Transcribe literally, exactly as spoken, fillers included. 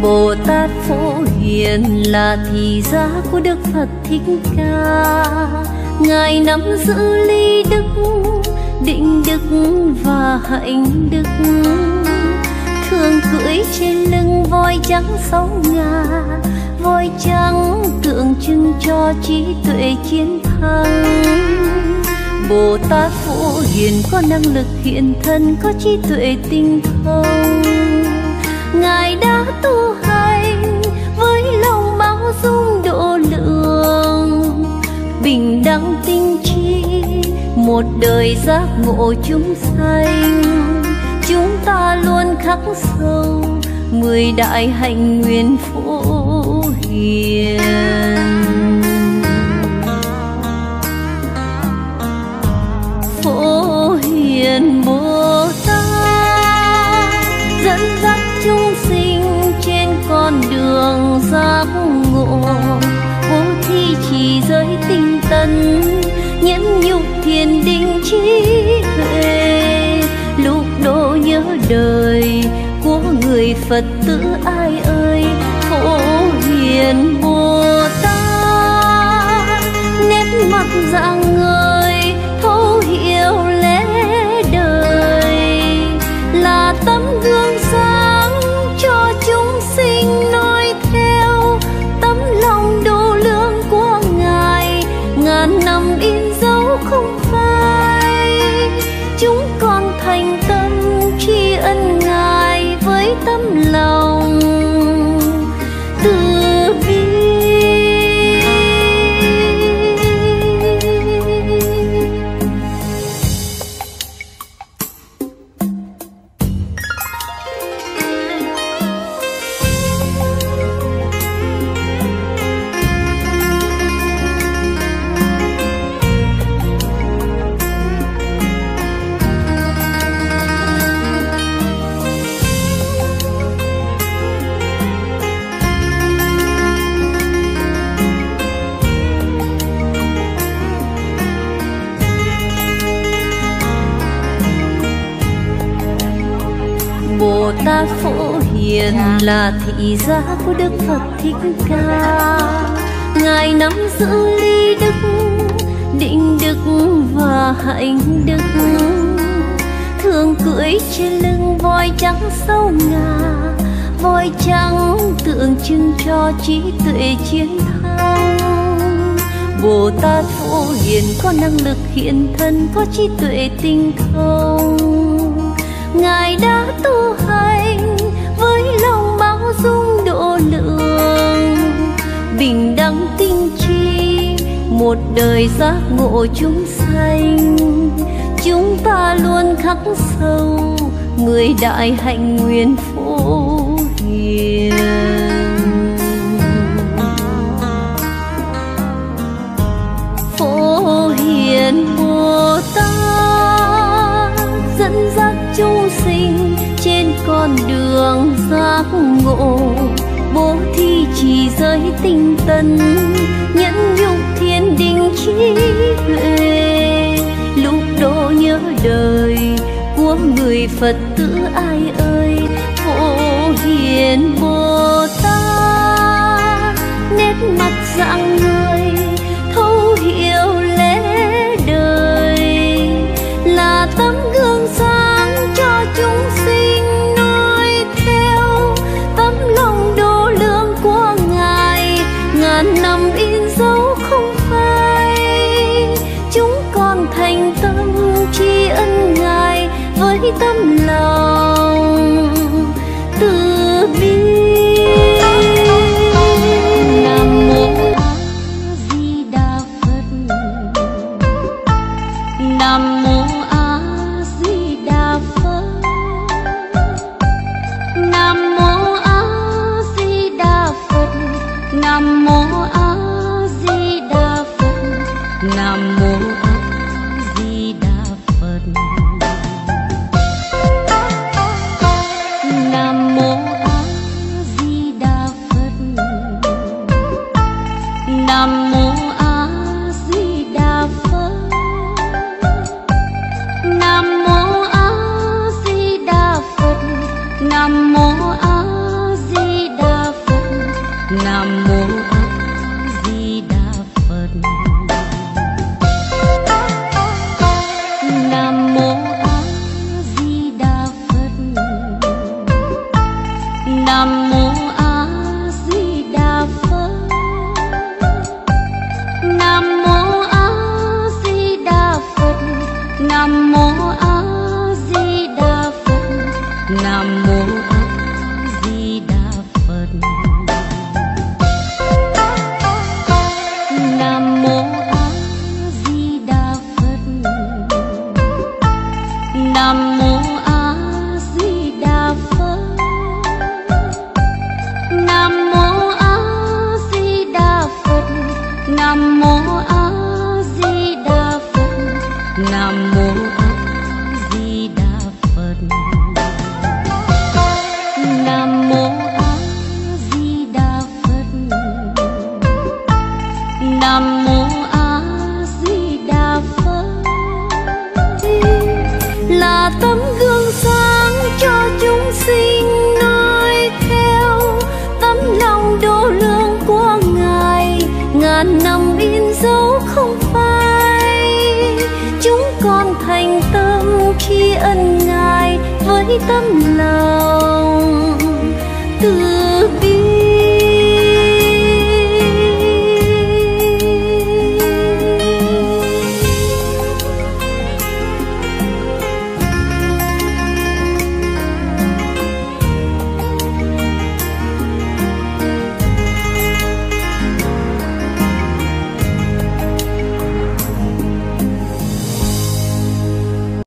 Bồ Tát Phổ Hiền là thị gia của Đức Phật Thích Ca. Ngài nắm giữ ly đức, định đức và hạnh đức, thường cưỡi trên lưng voi trắng sáu ngà. Voi trắng tượng trưng cho trí tuệ chiến thắng. Bồ Tát Phổ Hiền có năng lực hiện thân, có trí tuệ tinh thông. Ngài đã tu hành với lòng bao dung độ lượng, bình đẳng tinh trí, một đời giác ngộ chúng sanh. Chúng ta luôn khắc sâu mười đại hạnh nguyện phổ hiền. Phổ Hiền Bồ Tát dẫn dắt chúng sinh trên con đường giác ngộ. Bố thí chỉ giới tinh tấn, nhẫn nhục thiền định trí huệ. Lúc độ nhớ đời của người Phật tử ai ơi. Phổ Hiền Bồ Tát nét mặt rạng ngời, thấu hiểu lẽ đời, là tấm gương sáng cho chúng sinh noi theo. Tấm lòng độ lượng của Ngài ngàn năm in dấu không phai. Chúng con thành tâm tri ân Ngài với tấm lòng từ bi. Bồ Tát Phổ Hiền là thị gia của Đức Phật Thích Ca. Ngài nắm giữ ly đức, định đức và hạnh đức, thường cưỡi trên lưng voi trắng sáu ngà. Voi trắng tượng trưng cho trí tuệ chiến thắng. Bồ Tát Phổ Hiền có năng lực hiện thân, có trí tuệ tinh thông. Ngài đã tu hành với lòng bao dung độ lượng, bình đẳng tinh trí, một đời giác ngộ chúng sanh. Chúng ta luôn khắc sâu mười đại hạnh nguyện phổ hiền. Phổ Hiền Bồ Tát dẫn dắt chúng sinh trên con đường giác ngộ. Bố thí chỉ giới tinh tấn, nhẫn nhục thiền định trí huệ. Lúc độ nhớ đời của người Phật tử ai ơi. Phổ Hiền Bồ Tát nét mặt rạng ngời, thấu hiểu lẽ đời, là tấm gương sáng cho chúng sinh noi theo. Tấm lòng độ lượng của Ngài ngàn năm in dấu không phai. Chúng con thành tâm tri ân Ngài với tấm lòng từ bi. Nam mô A Di Đà Phật. Nam mô A Di Đà Phật. Nam mô A Di Đà Phật. Nam mô A Di Đà Phật. Nam mô A Di Đà Phật. Nam mô A Nam mô A Di Đà Phật. Nam mô A Di Đà Phật. Nam mô A Di Đà Phật. Nam mô A Di Đà Phật. Nam mô A Di Đà Phật. Nam mô A Di Đà Phật. Nam mô A Di Đà Phật. Nam mô A Di Đà Phật. Nam mô A Di Đà Phật. Nam mô A Di Đà Phật. Nam mô A Di Đà Phật. Nam mô A Di Đà Phật. Nam mô A Di Đà Phật. Là tấm gương sáng cho chúng sinh noi theo, tấm lòng độ lượng của Ngài ngàn năm in dấu không phai. Chúng con thành tâm khi ân Ngài với tấm lòng từ bi.